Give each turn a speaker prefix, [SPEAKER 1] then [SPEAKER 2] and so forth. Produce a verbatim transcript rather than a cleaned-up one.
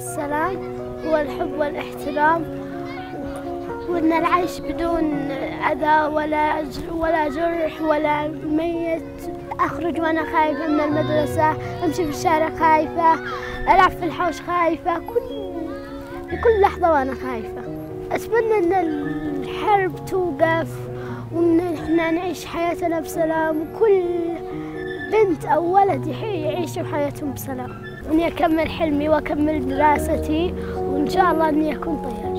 [SPEAKER 1] السلام هو الحب والاحترام، وأن العيش بدون أذى ولا ولا جرح ولا ميت. أخرج وأنا خايفة من المدرسة، أمشي في الشارع خايفة، ألعب في الحوش خايفة، كل بكل لحظة وأنا خايفة. أتمنى أن الحرب توقف وأن إحنا نعيش حياتنا بسلام، وكل بنت أو ولد يعيشوا حياتهم بسلام، وإني أكمل حلمي وأكمل دراستي، وإن شاء الله إني أكون طيبة.